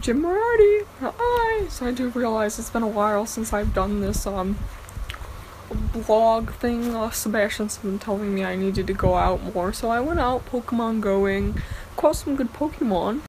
Jim Moriarty, hi! So I do realize it's been a while since I've done this, blog thing. Sebastian's been telling me I needed to go out more, so I went out Pokemon going, caught some good Pokemon.